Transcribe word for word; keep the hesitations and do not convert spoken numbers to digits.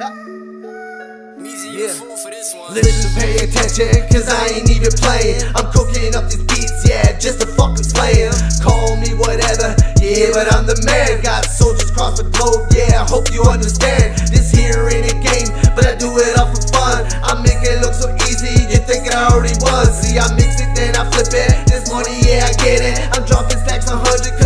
Yeah. Listen, pay attention, cause I ain't even playing. I'm cooking up these beats, yeah, just to fucking slay 'em. Call me whatever, yeah, but I'm the man. Got soldiers across the globe, yeah, I hope you understand. This here ain't a game, but I do it all for fun. I make it look so easy, you think it already was. See, I mix it, then I flip it. This money, yeah, I get it. I'm dropping stacks on hundred